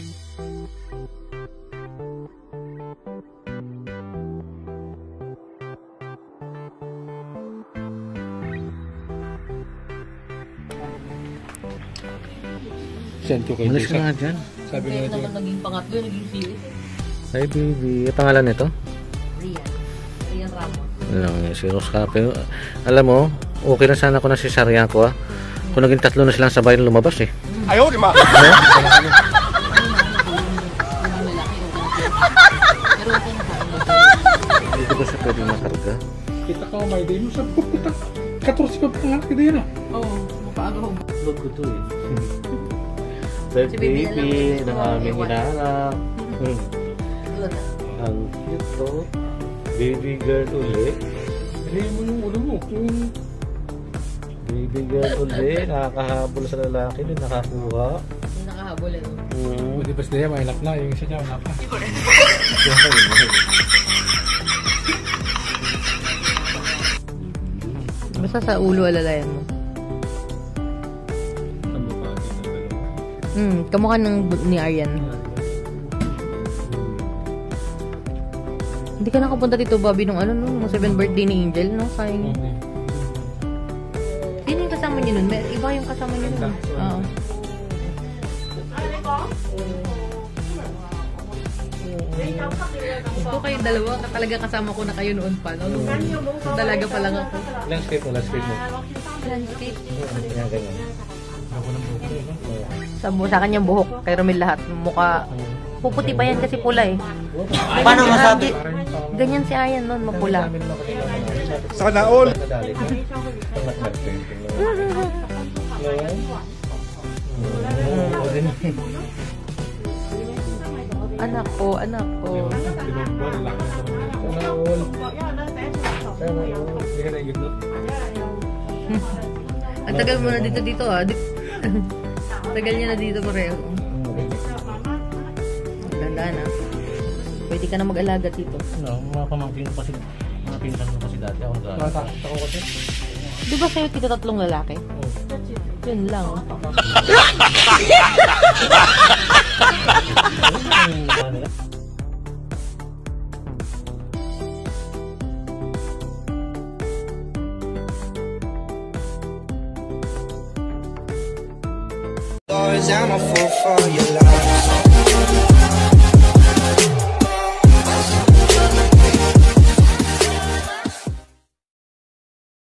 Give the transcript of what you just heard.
Send ko kay Malis ka nga dyan. Sabi nga naman naging pangatlo, naging series. Ay, baby. Ang pangalan nito? Rian Ramos. Lang, si Rose ka. Pero, alam mo, okay na sana ko na si Sarian ko, ah. Kung naging tatlo na silang sabay na lumabas, eh. Ayaw, di ma! Hindi ba siya pwede makarga? Kita ka may day mo sa pupunta. 14 pa pangalan ka din, ah. Oo, mapaaga ho. Huwag ko to, eh. Baby, ng aming hinahanap. Ang cute to. Baby girl ulit. Hindi mo yung ulo mo. Baby girl ulit. Nakakahabol sa lalaki. Hindi nakakuha. Hindi nakahabol, ano? Pwede ba sila may ilak na. Yung isa niya, wala pa. Basta sa ulo alalayan mo. Kamukha ng ni Aryan. Hindi ka nakapunta dito, Bobby, nung nung 7th birthday ni Angel, no? Sayang. Sino yung kasama niyo nun? Iba yung kasama niyo nun. Oo. Ito kayong dalawa, talaga kasama ko na kayo noon pa, no? Dalaga pa lang ako. Landscape mo. Landscape? Yan, ganyan. Ako ng buko, no? Sa kanyang buhok, kay Romel lahat. Mukha, puputi pa yan kasi pula eh. Paano masabi? Ganyan si Ayan noon, mapula. Sana all! Anak ko. Sana all. Hindi ka naigit doon. Ang tagal mo na dito ah. Tagal niya na dito pareho. Ganda na. Pwede ka na mag-alaga dito. Mga pamangkin ko kasi, mga pinsan ko kasi dati ako nag-alaga. Matakot ako kasi. Di ba sa'yo kita tatlong lalaki? Yun lang.